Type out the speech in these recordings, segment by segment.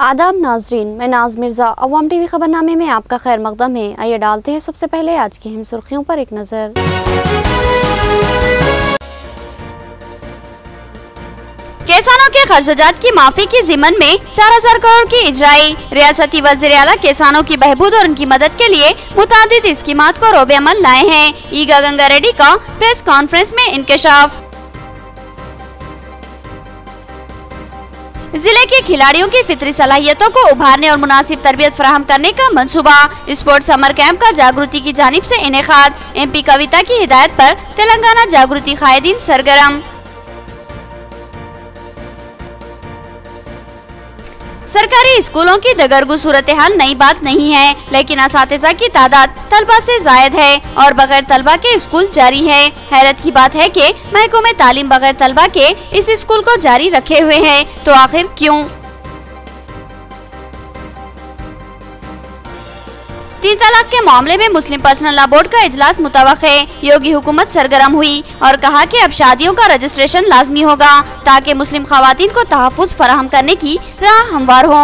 आदाब नाजरीन, मैं नाज मिर्जा। अवाम टीवी खबरनामे में आपका खैर मकदम है। आइए डालते हैं सबसे पहले आज की अहम सुर्खियों पर एक नजर। किसानों के कर्जदात की माफी की जिमन में 4000 करोड़ की इजराई। रियासती वज़ीर आला किसानों की बहबूद और उनकी मदद के लिए मुतादिद स्कीमात को रोबे अमल लाए हैं। ईगा गंगा रेड्डी का प्रेस कॉन्फ्रेंस में इंकशाफ। जिले के खिलाड़ियों की फितरी सलाहियतों को उभारने और मुनासिब तरबियत फराहम करने का मंसूबा। स्पोर्ट्स समर कैंप का जागृति की जानिब से इनेकाद। MP कविता की हिदायत पर तेलंगाना जागृति कायदीन सरगर्म। सरकारी स्कूलों की दगरगू सूरत हाल नई बात नहीं है, लेकिन असातिज़ा की तादाद तलबा से जायद है और बगैर तलबा के स्कूल जारी है। हैरत की बात है कि महकमे तालीम बगैर तलबा के इस स्कूल को जारी रखे हुए है, तो आखिर क्यों? 3 तलाक के मामले में मुस्लिम पर्सनल लॉ बोर्ड का इजलास मुतवक्क है। योगी हुकूमत सरगर्म हुई और कहा कि अब शादियों का रजिस्ट्रेशन लाजमी होगा ताकि मुस्लिम खवातीन को तहफ़्फ़ुज़ फराहम करने की राह हमवार हो।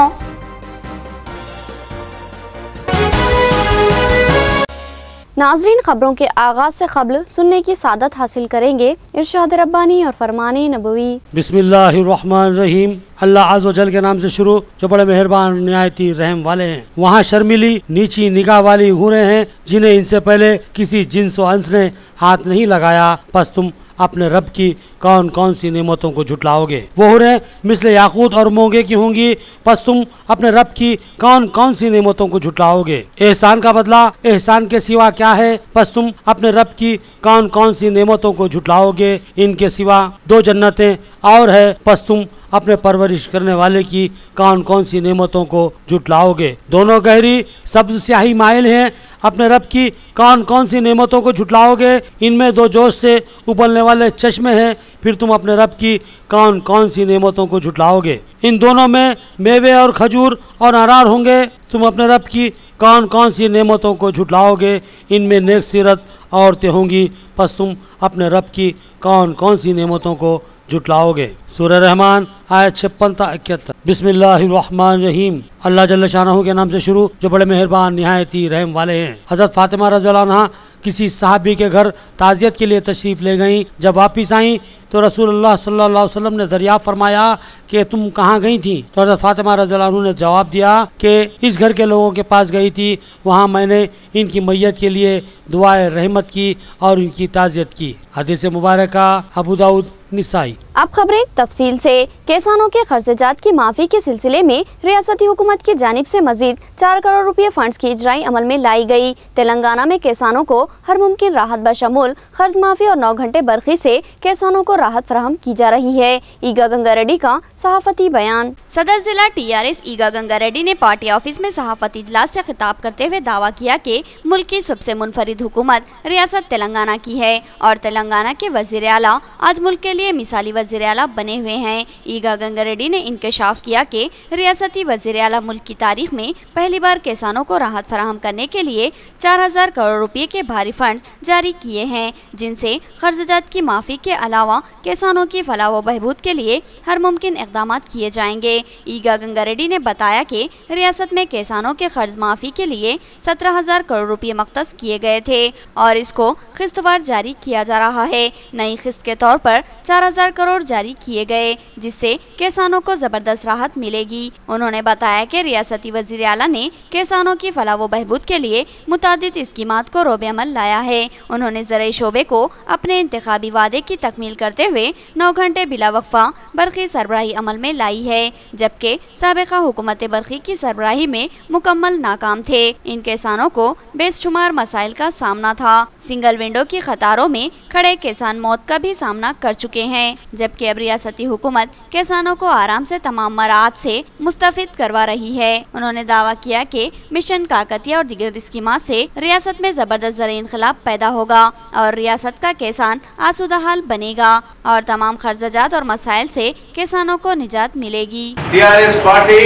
नाजरीन, खबरों के आगाज से क़ब्ल सुनने की सादत हासिल करेंगे इरशाद रब्बानी और फरमाने नबवी। बिस्मिल्लाहिर्रहमानिर्रहीम। अल्लाह अज़्ज़ व जल के नाम से शुरू जो बड़े मेहरबान निहायती रहम वाले हैं। वहाँ शर्मिली नीची निगाह वाली हूरें हैं जिन्हें इनसे पहले किसी जिन्स व अंस ने हाथ नहीं लगाया। बस तुम अपने रब की कौन कौन सी नेमतों को झुटलाओगे। वो हूरें मिस्ल याकूत और मोंगे की होंगी। बस तुम अपने रब की कौन कौन सी नेमतों को झुटलाओगे। एहसान का बदला एहसान के सिवा क्या है। बस तुम अपने रब की कौन कौन सी नेमतों को झुटलाओगे। इनके सिवा 2 जन्नतें और है। बस तुम अपने परवरिश करने वाले की कौन कौन सी नेमतों को झुटलाओगे। दोनों गहरी सब्ज स्याही माइल हैं। अपने रब की कौन कौन सी नेमतों को झुटलाओगे। इनमें 2 जोश से उबलने वाले चश्मे हैं। फिर तुम अपने रब की कौन कौन सी नेमतों को झुटलाओगे। इन दोनों में मेवे और खजूर और अनार होंगे। तुम अपने रब की कौन कौन सी नेमतों को झुटलाओगे। इनमें नेक सीरत औरतें होंगी। बस तुम अपने रब की कौन कौन सी नेमतों को झुटलाओगे। सूरह रहमान आयत 56-71। बिस्मिल्लाहिर्रहमानिर्रहीम। अल्लाह जल्ल शानहू के नाम से शुरू जो बड़े मेहरबान निहायती रहम वाले हैं। हज़रत फातिमा रज़ियल्लाहु अन्हा किसी सहाबी के घर ताज़ियत के लिए तशरीफ़ ले गईं। जब वापिस आईं तो रसूलुल्लाह सल्लल्लाहु अलैहि वसल्लम ने दरियाफ़त फरमाया कि तुम कहाँ गई थी। तो हज़रत फातिमा रज़ियल्लाहु अन्हा ने जवाब दिया कि इस घर के लोगों के पास गई थी, वहाँ मैंने इनकी मैयत के लिए दुआए रहमत की और इनकी ताज़ियत की। हदीस मुबारक अबू दाऊद निसाई। अब खबरें तफसील से। किसानों के कर्जजात की माफी के सिलसिले में रियासती हुकूमत की जानिब से मजीद 4 करोड़ रुपये फंड्स की इजराई अमल में लाई गई। तेलंगाना में किसानों को हर मुमकिन राहत बशमूल कर्ज माफी और 9 घंटे बरखी से किसानों को राहत फराहम की जा रही है। ईगा गंगा रेड्डी का सहाफती बयान। सदर जिला TRS ईगा गंगा रेड्डी ने पार्टी ऑफिस में सहाफती इजलास से खिताब करते हुए दावा किया कि मुल्क की सबसे मुनफरिद हुकूमत रियासत तेलंगाना की है और तेलंगाना के वजीर आला आज मुल्क के लिए मिसाली वजीर आला बने हुए हैं। ईगा गंगा रेड्डी ने इंकशाफ किया कि रियासती वजीर आला मुल्क की तारीख में पहली बार किसानों को राहत फराहम करने के लिए 4000 करोड़ रुपये के भारी फंड जारी किए हैं, जिनसे कर्जदात की माफी के अलावा किसानों की फलाह व बहबूद के लिए हर मुमकिन इक़दाम किए जाएंगे। ईगा गंगा रेड्डी ने बताया कि रियासत में किसानों के कर्ज माफी के लिए 17000 करोड़ रुपये मख्तस किए गए थे और इसको किस्तवार जारी किया जा रहा है। नई किस्त के तौर पर 4000 करोड़ जारी किए गए, जिससे किसानों को जबरदस्त राहत मिलेगी। उन्होंने बताया कि रियासती वजीर आला ने किसानों की फलाह व बहबूद के लिए मुतादिद स्कीमात को रोबे अमल लाया है। उन्होंने ज़राई शोबे को अपने इंतखाबी वादे की तकमील करते हुए 9 घंटे बिला वक्फा बरखी सरबराही अमल में लाई है, जबकि साबिका हुकूमत बरखी की सरबराही में मुकम्मल नाकाम थे। इन किसानों को बेशुमार मसाइल का सामना था। सिंगल विंडो की कतारों में खड़े किसान मौत का भी सामना कर चुके हैं, जबकि अब रियासती हुकूमत किसानों को आराम से तमाम मराहत से मुस्तफिद करवा रही है। उन्होंने दावा किया कि मिशन काकतिया और दीगर स्कीमात से रियासत में जबरदस्त ज़राई इनकलाब पैदा होगा और रियासत का किसान आसूदा हाल बनेगा और तमाम खर्जात और मसाइल से किसानों को निजात मिलेगी। TRS पार्टी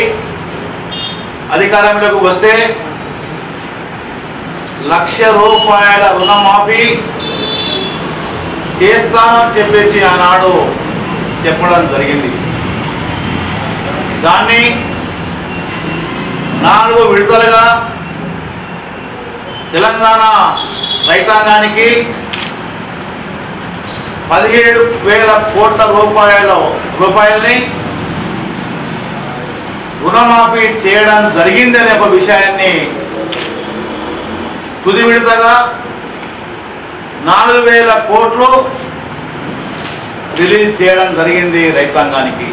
అధికారంలోకి వస్తే ₹1,00,000 రుణమాఫీ చేస్తామని చెప్పేసి ఆనాడు చెప్పడం జరిగింది। దాన్ని 4 విడతలుగా తెలంగాణ రైతాంగానికి 17,000 కోట్ల రూపాయలని రుణమాఫీ చేయడం జరిగిందనే ఒక విషయాన్ని తుది విడతగా 4,000 కోట్లు రిలీజ్ చేయడం జరిగింది రైతాంగానికి।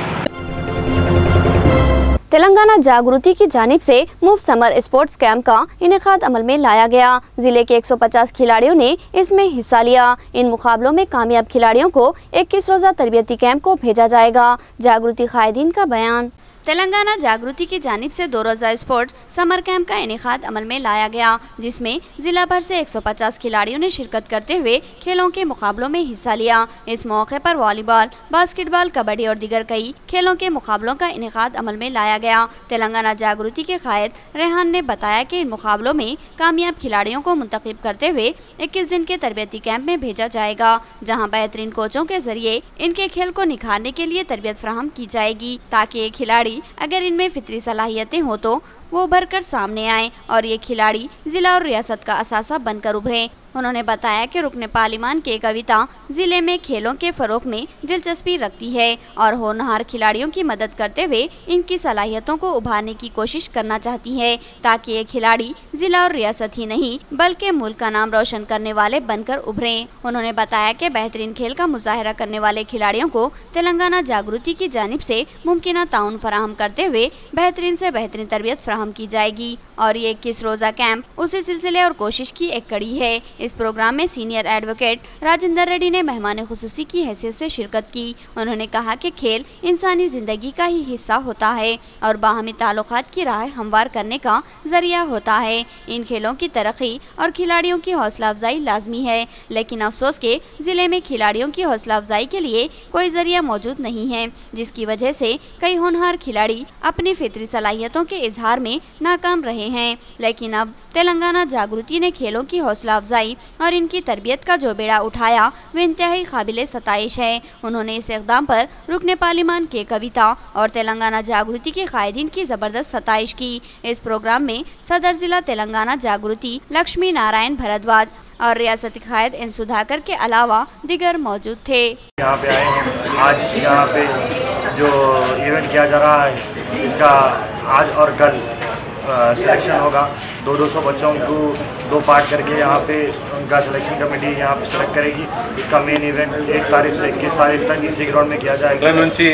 तेलंगाना जागृति की जानिब से मुफ्त समर स्पोर्ट्स कैंप का इनेकाद अमल में लाया गया। जिले के 150 खिलाड़ियों ने इसमें हिस्सा लिया। इन मुकाबलों में कामयाब खिलाड़ियों को 21 रोजा तरबियती कैंप को भेजा जाएगा। जागृति कायदीन का बयान। तेलंगाना जागृति की जानिब से 2 रोज़ा स्पोर्ट्स समर कैंप का इनेकाद अमल में लाया गया, जिसमें जिला भर से 150 खिलाड़ियों ने शिरकत करते हुए खेलों के मुकाबलों में हिस्सा लिया। इस मौके पर वॉलीबॉल, बास्केटबॉल, कबड्डी और दीगर कई खेलों के मुकाबलों का इनेकाद अमल में लाया गया। तेलंगाना जागृति के कायद रेहान ने बताया कि इन मुकाबलों में कामयाब खिलाड़ियों को मुंतखब करते हुए 21 दिन के तरबियती कैंप में भेजा जाएगा, जहाँ बेहतरीन कोचों के जरिए इनके खेल को निखारने के लिए तरबियत फराहम की जाएगी, ताकि ये खिलाड़ी अगर इनमें फितरी सलाहियतें हो तो वो उभर कर सामने आए और ये खिलाड़ी जिला और रियासत का असासा बनकर उभरे। उन्होंने बताया कि रुकने पार्लिमान के कविता जिले में खेलों के फरोग में दिलचस्पी रखती है और होनहार खिलाड़ियों की मदद करते हुए इनकी सलाहियतों को उभारने की कोशिश करना चाहती है, ताकि ये खिलाड़ी जिला और रियासत ही नहीं बल्कि मुल्क का नाम रोशन करने वाले बनकर उभरे। उन्होंने बताया कि बेहतरीन खेल का मुजाहरा करने वाले खिलाड़ियों को तेलंगाना जागृति की जानिब से मुमकिन ताउन फराहम करते हुए बेहतरीन से बेहतरीन तरबियत फराहम की जाएगी और ये 21 रोजा कैंप उसी सिलसिले और कोशिश की एक कड़ी है। इस प्रोग्राम में सीनियर एडवोकेट राजेंद्र रेड्डी ने मेहमान खुसूसी की हैसियत से शिरकत की। उन्होंने कहा कि खेल इंसानी जिंदगी का ही हिस्सा होता है और बाहमी ताल्लुकात की राह हमवार करने का जरिया होता है। इन खेलों की तरक्की और खिलाड़ियों की हौसला अफजाई लाजमी है, लेकिन अफसोस के जिले में खिलाड़ियों की हौसला अफजाई के लिए कोई जरिया मौजूद नहीं है, जिसकी वजह से कई होनहार खिलाड़ी अपनी फितरी सलाहियतों के इजहार में नाकाम रहे हैं। लेकिन अब तेलंगाना जागृति ने खेलों की हौसला अफजाई और इनकी तरबियत का जो बेड़ा उठाया वो इंतहाई काबिले सताइश है। उन्होंने इस इक़दाम पर रुकने पार्लिमान के कविता और तेलंगाना जागृति के कायदीन की ज़बरदस्त सताइश की। इस प्रोग्राम में सदर जिला तेलंगाना जागृति लक्ष्मी नारायण भरद्वाज और रियासती कायद एन सुधाकर के अलावा दिगर मौजूद थे। यहाँ पे आए हैं। आज यहाँ पे जो इवेंट किया जा रहा है इसका आज और कल सिलेक्शन होगा। 200 बच्चों को 2 पार्ट करके यहाँ पे उनका सिलेक्शन कमेटी यहाँ पे सेलेक्ट करेगी। इसका मेन इवेंट 1 तारीख से 21 तारीख तक इसी ग्राउंड में किया जाएगा।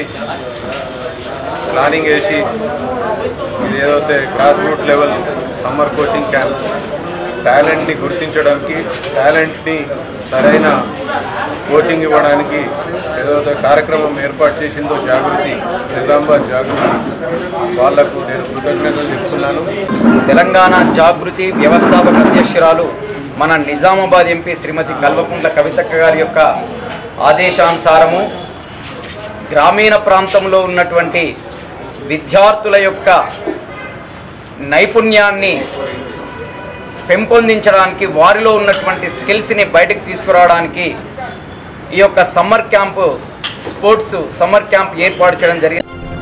प्लानिंग వేసి ఏదైతే grass root level summer coaching camp టాలెంట్ని గుర్తించడానికి టాలెంట్ని సరైన కోచింగ్ ఇవ్వడానికి ఏదైతే కార్యక్రమం ఏర్పాటు చేసిందో జాగృతి నిజామాబాద్ జాగృతి వాళ్లకు నేను కృతజ్ఞతలు చెప్తున్నాను। తెలంగాణ జాగృతి వ్యవస్థాపక అధ్యక్షురాలు మన నిజామాబాద్ ఎంపీ శ్రీమతి కల్వకుంట్ల కవితక్క గారి యొక్క ఆదేశానుసారము గ్రామీణ ప్రాంతంలో ఉన్నటువంటి విద్యార్థుల యొక్క నైపుణ్యాన్ని పెంపొందించడానికి వారిలో ఉన్నటువంటి స్కిల్స్ని బయటకు తీసుకురావడానికి ఈ యొక్క summer camp sports summer camp ఏర్పాటు చేయడం జరిగింది।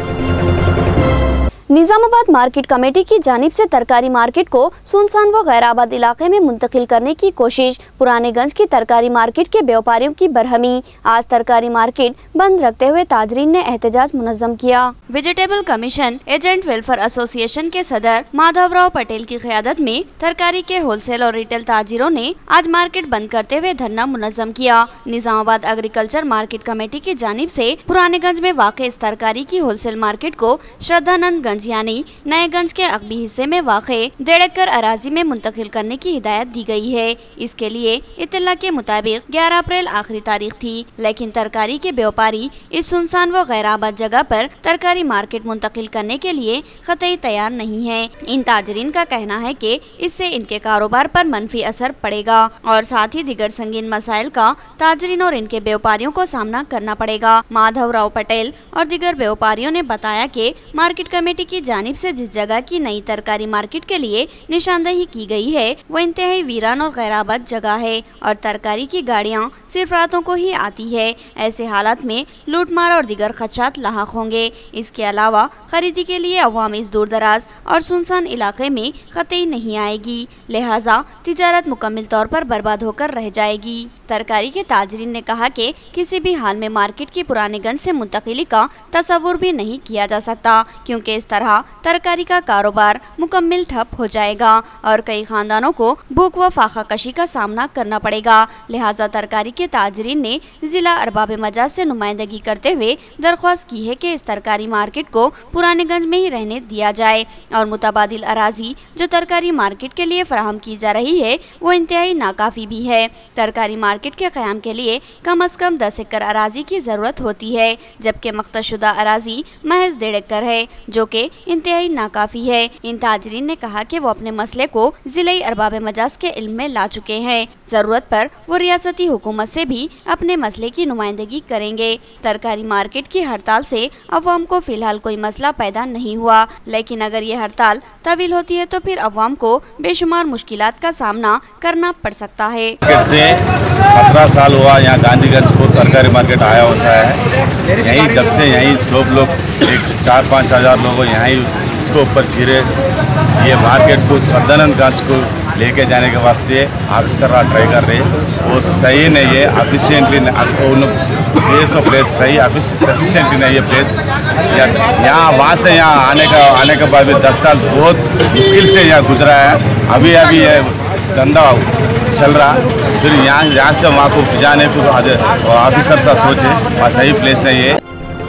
निजामाबाद मार्केट कमेटी की जानिब से तरकारी मार्केट को सुनसान व गैराबाद इलाके में मुंतकिल करने की कोशिश। पुराने गंज की तरकारी मार्केट के व्यापारियों की बरहमी। आज तरकारी मार्केट बंद रखते हुए ताजरीन ने एहतजाज मुनज़्ज़म किया। Vegetable commission agent welfare association के सदर माधवराव पटेल की क़यादत में तरकारी के होलसेल और रिटेल ताजिरों ने आज मार्केट बंद करते हुए धरना मुनज़्ज़म किया। निजामाबाद एग्रीकल्चर मार्केट कमेटी की जानिब से पुराने गंज में वाक़ इस तरकारी की होलसेल मार्केट को श्रद्धानंद गंज यानी नए गंज के अगबी हिस्से में वाक़े 1.5 एकड़ अराजी में मुंतकिल करने की हिदायत दी गई है। इसके लिए इत्तला के मुताबिक 11 अप्रैल आखिरी तारीख थी, लेकिन तरकारी के व्यापारी इस सुनसान व गैराबाद जगह पर तरकारी मार्केट मुंतकिल करने के लिए कतई तैयार नहीं है। इन ताजरीन का कहना है कि इससे इनके कारोबार पर मनफी असर पड़ेगा और साथ ही दिगर संगीन मसाइल का ताजरीन और इनके व्यापारियों को सामना करना पड़ेगा। माधवराव पटेल और दिगर व्यापारियों ने बताया कि मार्केट कमेटी की जानिब से जिस जगह की नई तरकारी मार्केट के लिए निशानदेही की गई है वो इंतहाई वीरान और गैराबाद जगह है और तरकारी की गाड़ियां सिर्फ रातों को ही आती है। ऐसे हालात में लूटमार और दीगर खदशात लाहक होंगे। इसके अलावा खरीदी के लिए अवाम इस दूर दराज और सुनसान इलाके में कतई नहीं आएगी, लिहाजा तिजारत मुकम्मल तौर पर बर्बाद होकर रह जाएगी। तरकारी के ताजरीन ने कहा कि किसी भी हाल में मार्केट की पुराने गंज से मुंतकिली का तस्वुर भी नहीं किया जा सकता, क्योंकि इस तरह तरकारी का कारोबार मुकम्मल ठप हो जाएगा और कई खानदानों को भूख व फाका कशी का सामना करना पड़ेगा। लिहाजा तरकारी के ताजरीन ने जिला अरबाब मजाज से नुमाइंदगी करते हुए दरख्वास्त की है कि इस तरकारी मार्केट को पुराने गंज में ही रहने दिया जाए और मुतबादिल अराजी जो तरकारी मार्केट के लिए फराहम की जा रही है वो इंतहाई नाकाफी भी है। तरकारी मार्केट के क़याम के लिए कम अज कम 10 एकड़ अराजी की ज़रूरत होती है, जबकि मख्तशुदा अराजी महज 1.5 एकड़ है, जो कि इंतहाई नाकाफी है। इन ताजरीन ने कहा कि वो अपने मसले को जिले अरबाब मजाज के इल्म में ला चुके हैं। ज़रूरत पर वो रियासती हुकूमत से भी अपने मसले की नुमाइंदगी करेंगे। तरकारी मार्केट की हड़ताल से अवाम को फिलहाल कोई मसला पैदा नहीं हुआ, लेकिन अगर ये हड़ताल तवील होती है तो फिर अवाम को बेशुमार मुश्किलात का सामना करना पड़ सकता है। 17 साल हुआ यहाँ गांधीगंज को तरकारी मार्केट आया होता है। यहीं जब से यहीं सब लोग 4-5 हज़ार लोग यहीं इसको ऊपर चिरे ये मार्केट को सदानंदगंज को लेके जाने के वास्ते ऑफिसर ट्राई कर रहे हैं। वो सही नहीं है, एफिशिएंटली प्लेस ऑफ प्लेस सही सफिशिएंटली नहीं है प्लेस। यहाँ वहाँ से यहाँ आने के बाद भी 10 साल बहुत मुश्किल से यहाँ गुजरा है। अभी ये धंधा चल रहा, फिर यहाँ से वहाँ को जाने को ऑफिसर सा सोचे वहाँ सही प्लेस नहीं है।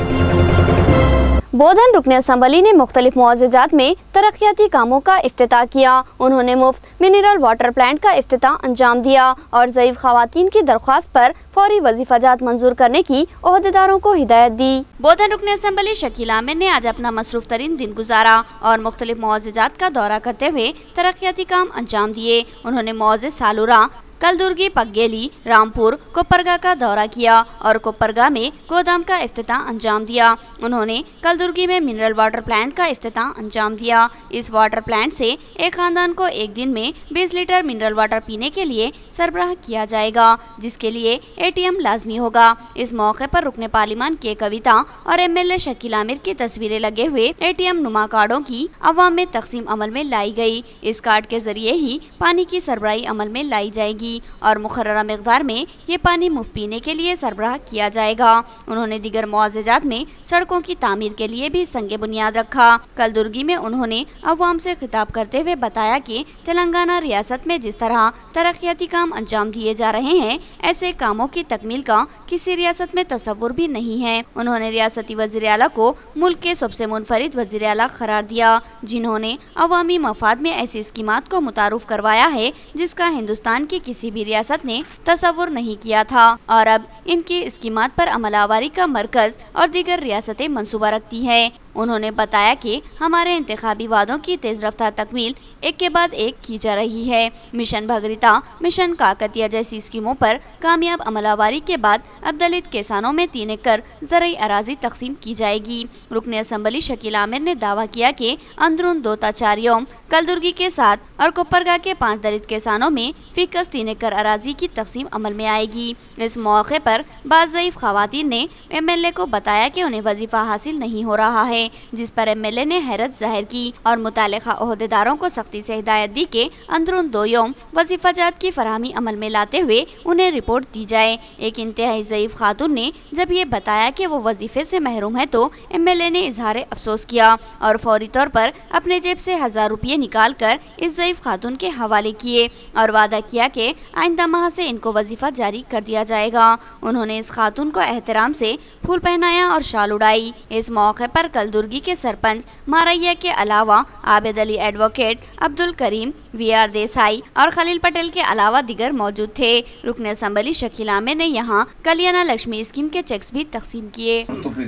बोधन रुकन असम्बली ने मुख्तलिफ मुआवजात में तरक्याती कामों का इफ्तिताह किया। उन्होंने मुफ्त मिनरल वाटर प्लांट का इफ्तिताह अंजाम दिया और ज़ईफ खवातीन की दरख्वास्त पर फौरी वजीफाजात मंजूर करने की ओहदेदारों को हिदायत दी। बोधन रुकन असम्बली शकील आमिर ने आज अपना मसरूफ तरीन दिन गुजारा और मुख्तलिफ मुआवजात का दौरा करते हुए तरक्याती काम अंजाम दिए। उन्होंने मुआवजे सालूरा, कलदुर्गी, पगेली, रामपुर, कोपरगा का दौरा किया और कोपरगा में गोदाम का इफ्तिताह अंजाम दिया। उन्होंने कलदुर्गी में मिनरल वाटर प्लांट का इफ्तिताह अंजाम दिया। इस वाटर प्लांट से एक खानदान को एक दिन में 20 लीटर मिनरल वाटर पीने के लिए सरबराह किया जाएगा, जिसके लिए ATM लाजमी होगा। इस मौके पर रुकने पार्लिमान के कविता और MLA शकील आमिर की तस्वीरें लगे हुए ATM नुमा कार्डों की अवाम में तकसीम अमल में लाई गई। इस कार्ड के जरिए ही पानी की सरबराही अमल में लाई जाएगी और मुकर्ररा मिकदार में ये पानी मुफ्त पीने के लिए सरबराह किया जाएगा। उन्होंने दीगर मुआवजात में सड़कों की तामीर के लिए भी संगे बुनियाद रखा। कलदुर्गी में उन्होंने अवाम से खिताब करते हुए बताया कि तेलंगाना रियासत में जिस तरह तरक्याती काम अंजाम दिए जा रहे हैं, ऐसे कामों की तकमील का किसी रियासत में तस्वुर भी नहीं है। उन्होंने रियासती वज़ीर आला को मुल्क के सबसे मुनफरिद वज़ीर आला करार दिया, जिन्होंने अवामी मफाद में ऐसी स्कीमात को मुतारुफ करवाया है जिसका हिंदुस्तान की किसी भी रियासत ने तस्वुर नहीं किया था और अब इनकी स्कीमात पर अमलावरी का मरकज और दीगर रियासतें मंसूबा रखती हैं। उन्होंने बताया कि हमारे इंतखाबी वादों की तेज रफ्तार तकमील एक के बाद एक की जा रही है। मिशन भगीरथा, मिशन काकतिया जैसी स्कीमों पर कामयाब अमलावरी के बाद अब दलित किसानों में 3 एकड़ ज़रई अराजी तकसीम की जाएगी। रुकन असम्बली शकील आमिर ने दावा किया कि अंदरून 2 ता 4 यौम कलदुर्गी के 7 और कोपरगा के 5 दलित किसानों में फ़िकस 3 एकड़ अराजी की तकसीम अमल में आएगी। इस मौके पर बाज़ ज़ईफ़ खवातीन ने MLA को बताया कि उन्हें वजीफा हासिल नहीं हो रहा है, जिस पर MLA ने हैरत जाहिर की और मुतालिका ओहदेदारों को सख्ती से हिदायत दी कि अंदरून 2 यौम वजीफाजात की फराहमी अमल में लाते हुए उन्हें रिपोर्ट दी जाए। एक इंतहाई ज़ईफ़ खातून ने जब ये बताया कि वो वजीफे से महरूम है तो MLA ने इजहार अफसोस किया और फौरी तौर पर अपने जेब से 1000 रुपये निकाल कर इस ज़ईफ़ खातून के हवाले किए और वादा किया कि आइंदा माह से इनको वजीफा जारी कर दिया जाएगा। उन्होंने इस खातून को एहतराम से फूल पहनाया और शाल उड़ाई। इस मौके पर कलदुर्गी के सरपंच मारैया के अलावा आबिद अली एडवोकेट, अब्दुल करीम, VR देसाई और खलील पटेल के अलावा दिगर मौजूद थे। रुकन असम्बली शकील आमिर ने यहाँ कल्याण लक्ष्मी स्कीम के चेक्स भी तकसीम किए।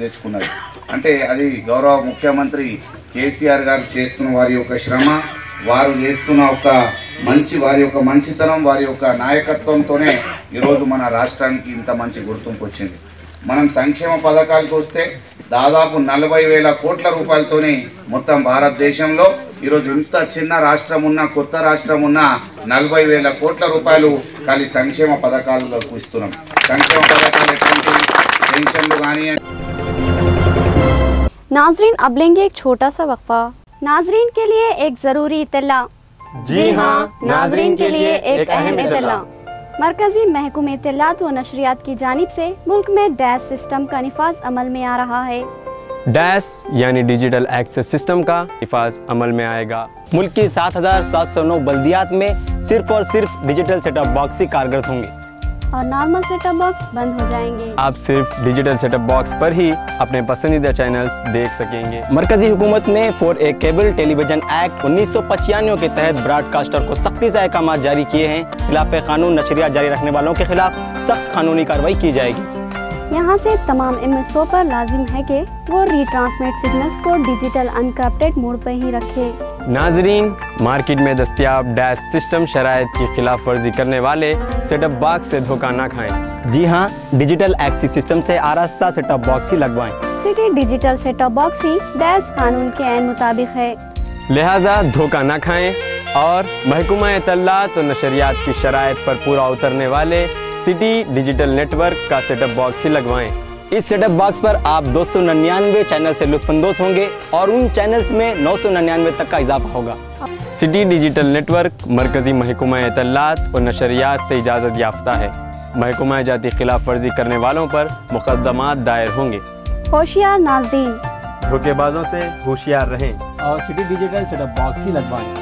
అంటే అది గౌరవ ముఖ్యమంత్రి కేసీఆర్ గారు చేస్తున్న వారి యొక్క శ్రమ, వారు చేస్తున్న ఒక వారి యొక్క మంచితనం, వారి యొక్క నాయకత్వంతోనే ఈరోజు మన రాష్ట్రానికి ఇంత మంచి గుర్తింపు వచ్చింది। మనం సంక్షేమ పథకాలకు వస్తే దాదాపు 40,000 కోట్ల రూపాయలతోనే మొత్తం భారతదేశంలో ఈరోజు ఇంత చిన్న రాష్ట్రం ఉన్నా కొత్త రాష్ట్రం ఉన్నా 40,000 కోట్ల రూపాయలు ఖాళీ సంక్షేమ పథకాలకు ఇస్తున్నాం. సంక్షేమ పథకాలు ఎటువంటి పెన్షన్లు కానీ. नाजरीन अब लेंगे एक छोटा सा वक्फा। नाजरीन के लिए एक जरूरी इत्तला। जी हाँ, नाजरीन के लिए एक अहम इत्तला। मरकजी महकूम इत्तलात व नशरियात की जानिब से मुल्क में डैश सिस्टम का निफाज अमल में आ रहा है। डैश यानी डिजिटल एक्सेस सिस्टम का निफाज अमल में आएगा। मुल्क की 7,709 बल्दियात में सिर्फ और सिर्फ डिजिटल सेटअप बॉक्स ही कारगर होंगे और नॉर्मल सेटअप बॉक्स बंद हो जाएंगे। आप सिर्फ डिजिटल सेटअप बॉक्स पर ही अपने पसंदीदा चैनल्स देख सकेंगे। मरकजी हुकूमत ने for a cable television act 1995 के तहत ब्रॉडकास्टर को सख्ती से अहकाम जारी किए हैं। खिलाफ कानून नशरियात जारी रखने वालों के खिलाफ सख्त कानूनी कार्रवाई की जाएगी। यहाँ से तमाम MSO पर लाजिम है कि वो रीट्रांसमिट सिग्नल्स को डिजिटल अनक्रप्टेड मोड पर ही रखे। नाजरीन, मार्केट में दस्तियाब डैश सिस्टम शराइत की खिलाफ वर्जी करने वाले सेटअप बॉक्स से धोखा न खाएं। जी हाँ, डिजिटल एक्सेस सिस्टम से आरास्ता सेटअप बॉक्स ही लगवाएं। सिटी डिजिटल सेटअप बॉक्स ही डैश कानून के ऐन मुताबिक है, लिहाजा धोखा न खाएं और महकूमा इत्तलात और नशरियात की शराइत पर पूरा उतरने वाले सिटी डिजिटल नेटवर्क का सेटअप बॉक्स ही लगवाएं। इस सेटअप बॉक्स पर आप 299 चैनल से लुत्फानंदोज होंगे और उन चैनल्स में 999 तक का इजाफा होगा। सिटी डिजिटल नेटवर्क मरकजी महकूमा इत्तलात और नशरियात से इजाज़त याफ्ता है। महकूमा जाती खिलाफ वर्जी करने वालों पर मुकदमात दायर होंगे। होशियार नाज़रीन, धोखेबाजों से होशियार रहें और सिटी डिजिटल सेटअप बॉक्स ही लगवाएं।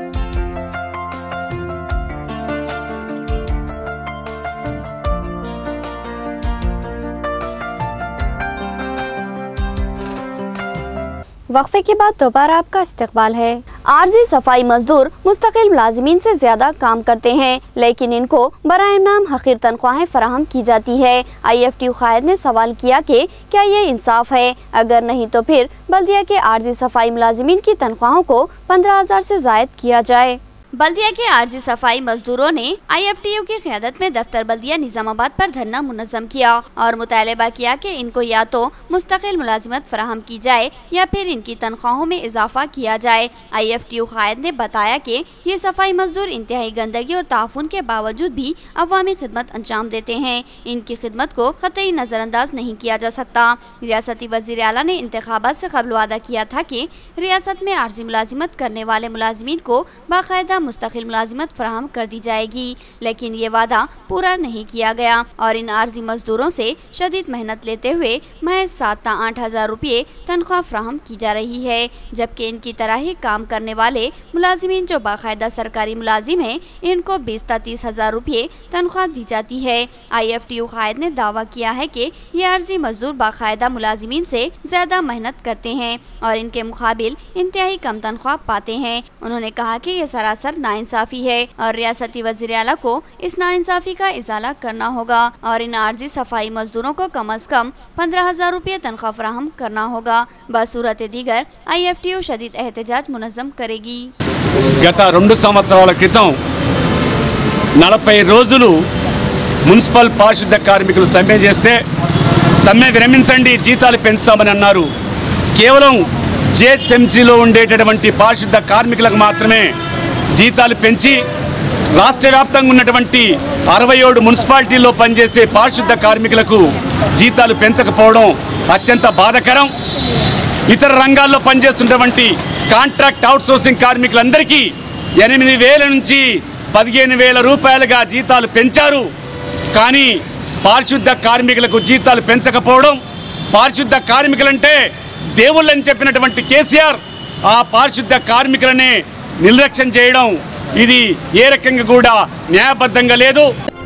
वक्फे के बाद दोबारा आपका इस्तकबाल है। आर्जी सफाई मजदूर मुस्तकिल मुलाजिमीन से ज्यादा काम करते हैं, लेकिन इनको बराए नाम हकीर तनख्वाहें फराहम की जाती है। IFTU कायद ने सवाल किया कि क्या ये इंसाफ है? अगर नहीं तो फिर बल्दिया के आर्जी सफाई मुलाजिमीन की तनख्वाहों को 15,000 से जायद किया जाए। बल्दिया के आर्जी सफाई मजदूरों ने IFTU की क़यादत में दफ्तर बल्दिया निज़ामाबाद पर धरना मुनज़्ज़म किया और मुतालबा किया कि इनको या तो मुस्तकिल मुलाजिमत फराहम की जाए या फिर इनकी तनख्वाहों में इजाफा किया जाए। IFTU कायद ने बताया कि ये सफाई मजदूर इंतहाई गंदगी और ताफुन के बावजूद भी अवामी खिदमत अंजाम देते हैं। इनकी खिदमत को कतई नज़रअंदाज नहीं किया जा सकता। रियासती वज़ीर आला ने इंतखाबात से कबल वादा किया था कि रियासत में आर्जी मुलाजिमत करने वाले मुलाजिमीन को बाकायदा मुस्तकिल मुलाजिमत फराहम कर दी जाएगी, लेकिन ये वादा पूरा नहीं किया गया और इन आर्जी मजदूरों से शदीद मेहनत लेते हुए महज 7 से 8 हज़ार रुपये तनख्वाह फराहम की जा रही है, जबकि इनकी तरह ही काम करने वाले मुलाजिमीन जो बाकायदा सरकारी मुलाजिम हैं, इनको 20 से 30 हज़ार रुपये तनख्वाह दी जाती है। IFTU कायद ने दावा किया है कि ये आर्जी मजदूर बाकायदा मुलाजिमीन से ज्यादा मेहनत करते हैं और इनके मुकाबिल इंतहाई कम तनख्वाह पाते हैं। उन्होंने कहा कि ये सरासर नाइंसाफी है और रियासती वज़ीर आला को इस नाइंसाफी का इजाला करना होगा और इन आर्जी सफाई मजदूरों को कम अज कम 15,000 रुपये तनख्वाह फराहम करना होगा। बसूरत दीगर IFTU शदीद एहतजाज मुनज़्ज़म करेगी। గత 2 సంవత్సరాల క్రితం 40 రోజులు మున్సిపల్ పారిశుద్ధ కార్మికులు సమ్మె చేస్తే సమ్మె విరమించండి జీతాలు పెంచుతామని అన్నారు. కేవలం JHMCలో ఉండేటటువంటి పారిశుద్ధ కార్మికులకు మాత్రమే జీతాలు పెంచి రాష్ట్ర వ్యాప్తంగా ఉన్నటువంటి 67 మున్సిపాలిటీల్లో పనిచేసే పారిశుద్ధ కార్మికులకు జీతాలు పెంచకపోవడం అత్యంత బాధాకరం. ఇతర రంగాల్లో పనిచేస్తున్నటువంటి కాంట్రాక్ట్ అవుట్సోర్సింగ్ కార్మికులందరికీ 8,000 నుంచి 15,000 రూపాయలుగా జీతాలు పెంచారు. కానీ పారిశుద్ధ కార్మికులకు జీతాలు పెంచకపోవడం, పారిశుద్ధ కార్మికులంటే దేవుళ్ళని చెప్పినటువంటి కేసీఆర్ ఆ పారిశుద్ధ కార్మికులనే నిర్లక్ష్యం చేయడం ఇది ఏ రకంగా కూడా న్యాయబద్ధంగా లేదు।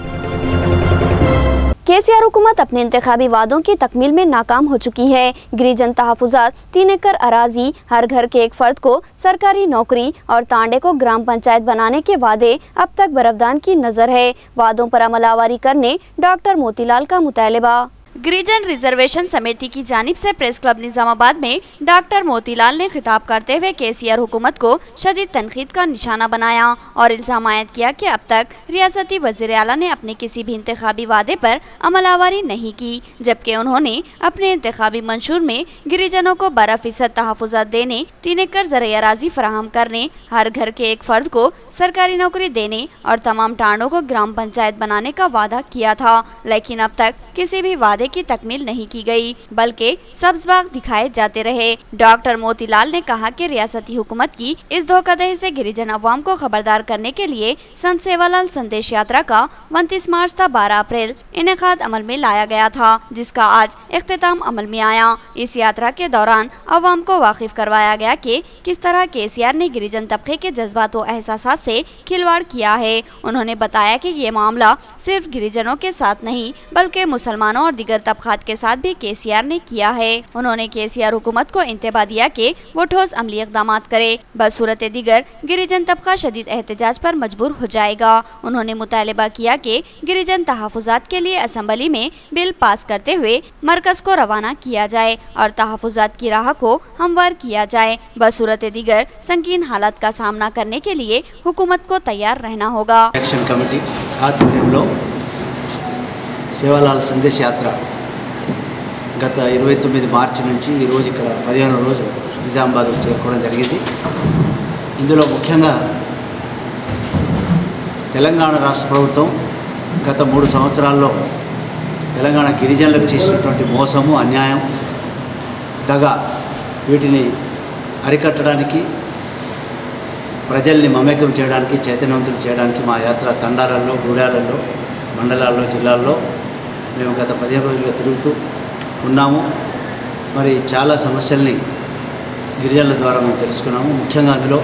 KCR हुकूमत अपने इंतखाबी वादों की तकमील में नाकाम हो चुकी है। गिरिजन तहफ़्फ़ुज़ात, 3 एकड़ अराजी, हर घर के एक फ़र्द को सरकारी नौकरी और तांडे को ग्राम पंचायत बनाने के वादे अब तक बरफदान की नज़र है। वादों पर अमलावरी करने डॉक्टर मोतीलाल का मुतालबा। गिरिजन रिजर्वेशन समिति की जानिब से प्रेस क्लब निजामाबाद में डॉक्टर मोतीलाल ने खिताब करते हुए केसीआर हुकूमत को शदीद तनकीद का निशाना बनाया और इल्जाम आयद किया कि अब तक रियासती वज़ीर आला ने अपने किसी भी इंतखाबी वादे पर अमलावरी नहीं की, जबकि उन्होंने अपने इंतखाबी मंशूर में गिरिजनों को 12% तहफ़्फ़ुज़ात देने, 3 एकड़ ज़रई अराज़ी फराहम करने, हर घर के एक फर्द को सरकारी नौकरी देने और तमाम टांडों को ग्राम पंचायत बनाने का वादा किया था। लेकिन अब तक किसी भी वादे की तकमील नहीं की गई, बल्कि सब्ज़ बाग दिखाए जाते रहे। डॉक्टर मोतीलाल ने कहा कि रियासती हुकूमत की इस धोखाधड़ी से गिरिजन अवाम को खबरदार करने के लिए संत सेवालाल संदेश यात्रा का 29 मार्च था 12 अप्रैल इनेकाद अमल में लाया गया था, जिसका आज इख्तिताम अमल में आया। इस यात्रा के दौरान अवाम को वाकिफ करवाया गया कि किस तरह केसीआर ने गिरिजन तबके के जज्बात और एहसासात से खिलवाड़ किया है। उन्होंने बताया कि ये मामला सिर्फ गिरिजनों के साथ नहीं बल्कि मुसलमानों और दीगर तबकात के साथ भी केसीआर ने किया है। उन्होंने केसीआर हुकूमत को इंतबाह दिया कि वो ठोस अमली इक़दाम करे, बसूरत दीगर गिरिजन तबका शदीद एहतजाज पर मजबूर हो जाएगा। उन्होंने मुतालबा किया कि गिरिजन तहफ़्फ़ुज़ात के लिए असम्बली में बिल पास करते हुए मरकज को रवाना किया जाए और तहफ़्फ़ुज़ात की राह को हमवार किया जाए। बसूरत दीगर संगीन हालात का सामना करने के लिए हुकूमत को तैयार रहना होगा। एक्शन कमिटी ఆధ్వర్యంలో సేవాలాల్ సందేశ్ యాత్ర గత 29 మార్చి నుంచి ఈ రోజు ఇక్కడ 15వ రోజు నిజామాబాద్ చేరుకోవడం జరిగింది। ఇందులో ముఖ్యంగా తెలంగాణ రాష్ట్ర ప్రభుత్వం గత 3 సంవత్సరాల్లో తెలంగాణ గిరిజనులకు చేసినటువంటి మోసము, అన్యాయం, దగ వీటిని అరికట్టడానికి ప్రజల్ని మమేకం చేయడానికి, చైతన్యవంతులు చేయడానికి మా యాత్ర తండాలలో, గూడాలలో, మండలాల్లో, జిల్లాల్లో మేము గత 15 రోజులుగా తిరుగుతూ ఉన్నాము। మరి చాలా సమస్యల్ని గిరిజనుల ద్వారా మేము తెలుసుకున్నాము। ముఖ్యంగా అందులో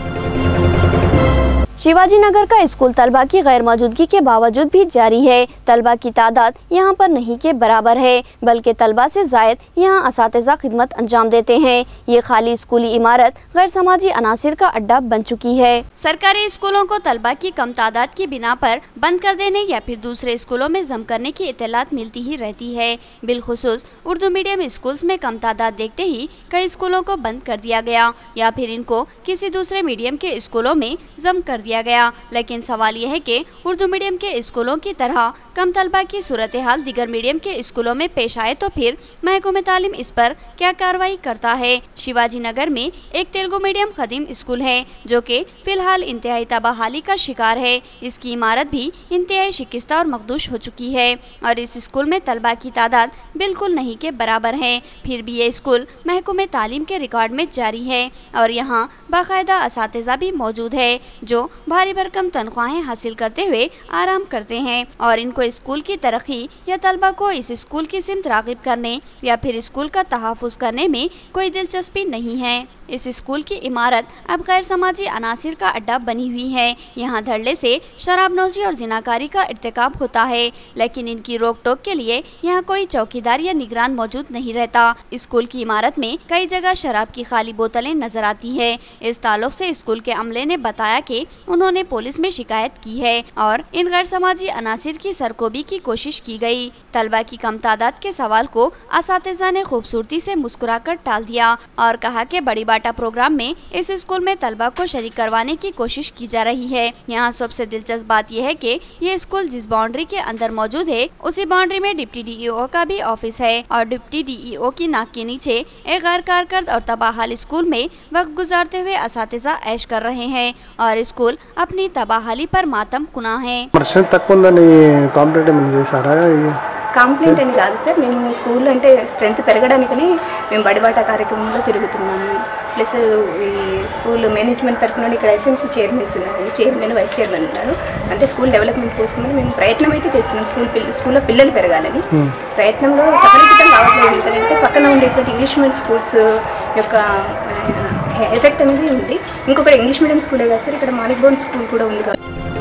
शिवाजी नगर का स्कूल तलबा की गैर मौजूदगी के बावजूद भी जारी है। तलबा की तादाद यहाँ पर नहीं के बराबर है, बल्कि तलबा से जायद यहाँ असातिज़ा खिदमत अंजाम देते हैं। ये खाली स्कूली इमारत गैर समाजी अनासिर का अड्डा बन चुकी है। सरकारी स्कूलों को तलबा की कम तादाद की बिना पर बंद कर देने या फिर दूसरे स्कूलों में जम करने की इत्तलात मिलती ही रहती है। बिलखुसूस उर्दू मीडियम स्कूल्स में कम तादाद देखते ही कई स्कूलों को बंद कर दिया गया या फिर इनको किसी दूसरे मीडियम के स्कूलों में जम कर दिया गया। लेकिन सवाल यह है कि उर्दू मीडियम के स्कूलों की तरह कम तलबा की सूरत हाल दिगर मीडियम के स्कूलों में पेश आए तो फिर महकमे तालीम इस पर क्या कार्रवाई करता है। शिवाजी नगर में एक तेलुगु मीडियम खदीम स्कूल है जो कि फिलहाल इंतहाई तबाहाली का शिकार है। इसकी इमारत भी इंतहाई शिकस्ता और मखदूश हो चुकी है और इस स्कूल में तलबा की तादाद बिल्कुल नहीं के बराबर है। फिर भी ये स्कूल महकमे तालीम के रिकॉर्ड में जारी है और यहाँ बाकायदा असातिज़ा भी मौजूद है जो भारी भरकम तनख्वाहें हासिल करते हुए आराम करते हैं और इनको स्कूल की तरक्की या तलबा को इस स्कूल की सिमत राग़िब करने या फिर स्कूल का तहफ़्फ़ुज़ करने में कोई दिलचस्पी नहीं है। इस स्कूल की इमारत अब गैर समाजी अनासिर का अड्डा बनी हुई है। यहाँ धड़ल्ले से शराबनोशी और जिनाकारी का इर्तिकाब होता है, लेकिन इनकी रोक टोक के लिए यहाँ कोई चौकीदार या निगरान मौजूद नहीं रहता। स्कूल की इमारत में कई जगह शराब की खाली बोतलें नजर आती है। इस ताल्लुक से स्कूल के अमले ने बताया कि उन्होंने पुलिस में शिकायत की है और इन गैर समाजी अनासिर की सरकोबी की कोशिश की गई। तलबा की कम तादाद के सवाल को असातिज़ा ने खूबसूरती से मुस्कुराकर टाल दिया और कहा कि बड़ी बाटा प्रोग्राम में इस स्कूल में तलबा को शरीक करवाने की कोशिश की जा रही है। यहाँ सबसे दिलचस्प बात यह है कि ये स्कूल जिस बाउंड्री के अंदर मौजूद है उसी बाउंड्री में डिप्टी DEO का भी ऑफिस है और डिप्टी DEO की नाक के नीचे एक गैर कारकर्द और तबाहाल स्कूल में वक्त गुजारते हुए असातिज़ा ऐश कर रहे हैं और स्कूल अपनी तबाहाली पर मातम कुना है। కంప్లైంట్ అని కాదు సార్, మేము స్కూల్ అంటే స్ట్రెంత్ పెరగడానికని మేము బడిబాట కార్యక్రమంలో తిరుగుతున్నాము. ప్లస్ ఈ స్కూల్ మేనేజ్మెంట్ తరఫున ఇక్కడ SMC చైర్మన్స్ ఉన్నారు, చైర్మన్ వైస్ చైర్మన్ ఉన్నారు. అంటే స్కూల్ డెవలప్మెంట్ కోసమని మేము ప్రయత్నం అయితే చేస్తున్నాం. స్కూల్లో పిల్లలు పెరగాలని ప్రయత్నంలో సఫలీకృతం కావట్లేదు. ఎందుకంటే పక్కన ఉండేటువంటి ఇంగ్లీష్ మీడియం స్కూల్స్ యొక్క ఎఫెక్ట్ అనేది ఉంది. ఇంకొకటి ఇంగ్లీష్ మీడియం స్కూలే కాదు సార్, ఇక్కడ మానిక్ బోన్ స్కూల్ కూడా ఉంది.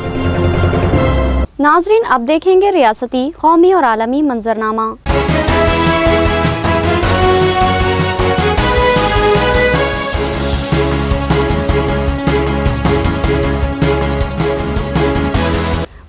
नाजरीन अब देखेंगे रियासती, कौमी और आलमी मंजरनामा।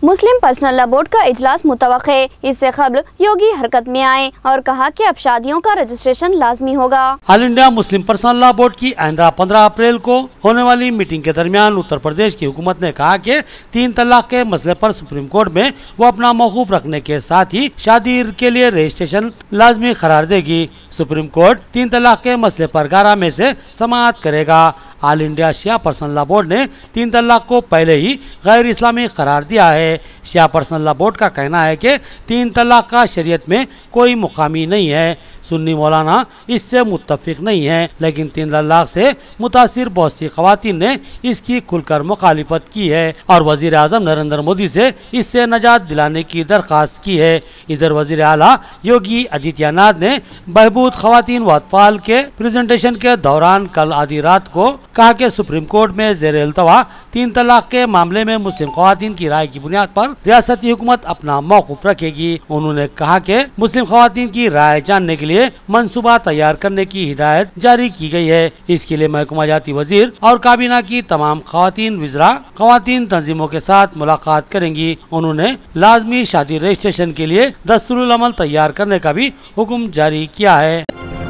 मुस्लिम पर्सनल लॉ बोर्ड का इजलास मुतवक्के, इससे कबल योगी हरकत में आए और कहा कि अब शादियों का रजिस्ट्रेशन लाजमी होगा। All India Muslim personal law board की आइंदा 15 अप्रैल को होने वाली मीटिंग के दरमियान उत्तर प्रदेश की हुकूमत ने कहा कि 3 तलाक के मसले पर सुप्रीम कोर्ट में वो अपना मौकूफ रखने के साथ ही शादी के लिए रजिस्ट्रेशन लाजमी करार देगी। सुप्रीम कोर्ट 3 तलाक के मसले पर 11 में से समाअत करेगा। All India Shia personal law board ने 3 तलाक को पहले ही गैर इस्लामी करार दिया है। शिया पर्सनल लॉ बोर्ड का कहना है कि 3 तलाक का शरीयत में कोई मुकामी नहीं है। सुन्नी मौलाना इससे मुत्तफिक नहीं है, लेकिन 3 तलाक से मुतासिर बहुत सी खवातीन ने इसकी खुलकर मुखालिफत की है और वजीर आजम नरेंद्र मोदी से इससे नजात दिलाने की दरख्वास्त की है। इधर वजीर आला योगी आदित्यनाथ ने बहबूद खवातीन व अतफाल के प्रेजेंटेशन के दौरान कल आधी रात को कहा कि सुप्रीम कोर्ट में ज़ेर इल्तवा 3 तलाक के मामले में मुस्लिम खवातीन की राय की बुनियाद पर रियासती हुकूमत अपना मौक़िफ़ रखेगी। उन्होंने कहा कि मुस्लिम खवातीन की राय जानने के लिए मंसूबा तैयार करने की हिदायत जारी की गई है। इसके लिए महकमा जाती वजीर और काबीना की तमाम खवातीन विज़रा खवातीन तंजीमों के साथ मुलाकात करेंगी। उन्होंने लाजमी शादी रजिस्ट्रेशन के लिए दस्तूरुल अमल तैयार करने का भी हुक्म जारी किया है।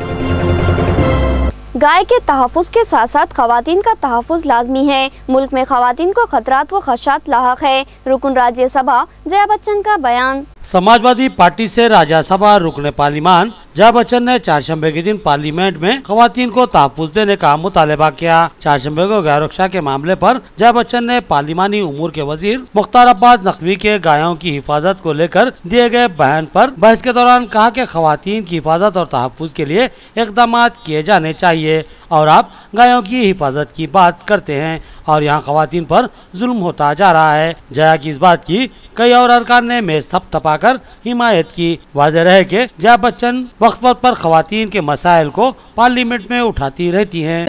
गाय के तहफ़्फ़ुज़ के साथ साथ खवातीन का तहफ़्फ़ुज़ लाजमी है। मुल्क में खवातीन को खतरात व खदशात लाहक है। रुकन राज्यसभा जया बच्चन का बयान। समाजवादी पार्टी से राज्यसभा रुकने पार्लिमान जया बच्चन ने चारशंबे के दिन पार्लियामेंट में खवातीन को तहफ़्फ़ुज़ देने का मुतालबा किया। चारशंबे को गैर-रक्षा के मामले पर जया बच्चन ने पार्लिमानी उमूर के वजीर मुख्तार अब्बास नकवी के गायों की हिफाजत को लेकर दिए गए बयान पर बहस के दौरान कहा कि खवातीन की हिफाजत और तहफ़्फ़ुज़ के लिए इक़दाम किए जाने चाहिए और आप गायों की हिफाजत की बात करते हैं और यहाँ खवातीन पर जुल्म होता जा रहा है। जया की इस बात की कई और अरकान ने मेज थपथपाकर हिमायत की। वाज़ेह रहे कि जया बच्चन वक्त वक्त पर खवातीन के मसाइल को पार्लियामेंट में उठाती रहती हैं।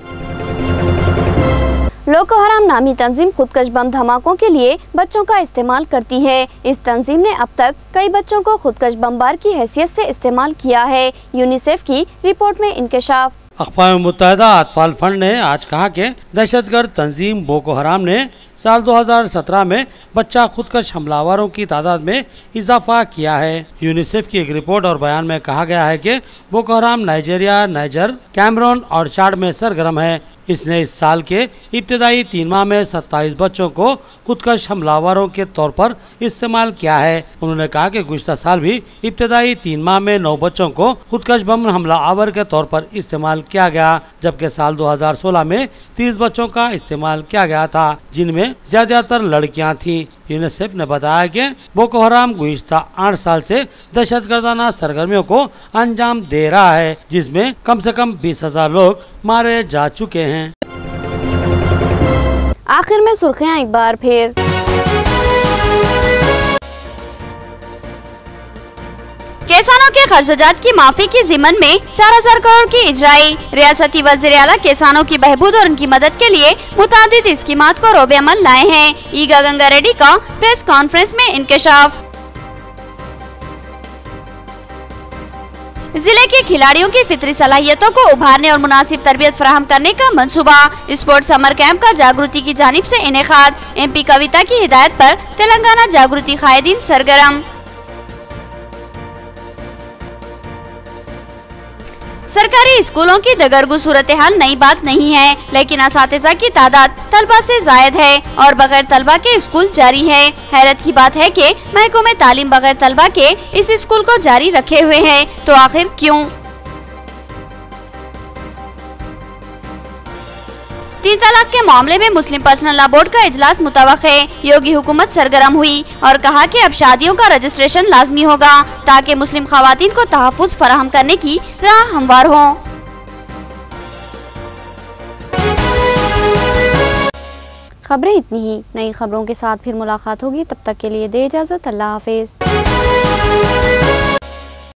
लोको हराम नामी तंजीम खुदकश बम धमाकों के लिए बच्चों का इस्तेमाल करती है। इस तंजीम ने अब तक कई बच्चों को खुदकश बमबार की हैसियत से इस्तेमाल किया है। यूनिसेफ की रिपोर्ट में इंकशाफ। अक़वाम मुत्तहिदा अतफाल फंड ने आज कहा कि दहशतगर्द तंजीम बोको हराम ने साल 2017 में बच्चा खुदकश हमलावरों की तादाद में इजाफा किया है। यूनिसेफ की एक रिपोर्ट और बयान में कहा गया है कि बोको हराम नाइजीरिया, नाइजर, कैमरून और चाड में सरगर्म है। इसने इस साल के इब्तदाई 3 माह में 27 बच्चों को खुदकश हमलावरों के तौर पर इस्तेमाल किया है। उन्होंने कहा कि गुज़िश्ता साल भी इब्तदाई 3 माह में 9 बच्चों को खुदकश बम हमला आवर के तौर पर इस्तेमाल किया गया, जबकि साल 2016 में 30 बच्चों का इस्तेमाल किया गया था, जिनमें ज्यादातर लड़कियां थीं। यूनिसेफ ने बताया कि बोको हराम गुज़िश्ता 8 साल से दहशतगर्दाना सरगर्मियों को अंजाम दे रहा है, जिसमें कम से कम 20,000 लोग मारे जा चुके हैं। आखिर में सुर्खियां एक बार फिर। किसानों के खर्चात की माफी की जिमन में 4000 करोड़ की इजराई। रियासती वज़ीर आला किसानों की बहबूद और उनकी मदद के लिए मुतादिद स्कीमात को रोबे अमल लाए हैं। ईगा गंगा रेड्डी का प्रेस कॉन्फ्रेंस में इंकशाफ। जिले के खिलाड़ियों की फितरी सलाहियतों को उभारने और मुनासिब तरबियत फराहम करने का मंसूबा। स्पोर्ट्स समर कैंप का जागृति की जानिब से इनेकाद। MP कविता की हिदायत पर तेलंगाना जागृति कायदीन सरगर्म। सरकारी स्कूलों की दगरगू सूरत हाल नई बात नहीं है, लेकिन असातिज़ा की तादाद तलबा से जायद है और बगैर तलबा के स्कूल जारी है। हैरत की बात है कि महकमे तालीम बगैर तलबा के इस स्कूल को जारी रखे हुए हैं, तो आखिर क्यों? 3 तलाक के मामले में मुस्लिम पर्सनल लॉ बोर्ड का इजलास मुतवक्के। योगी हुकूमत सरगर्म हुई और कहा कि अब शादियों का रजिस्ट्रेशन लाजमी होगा ताकि मुस्लिम खवातीन को तहफ़्फ़ुज़ फराहम करने की राह हमवार हो। खबरें इतनी ही। नई खबरों के साथ फिर मुलाकात होगी, तब तक के लिए दे इजाज़त। अल्लाह हाफिज़।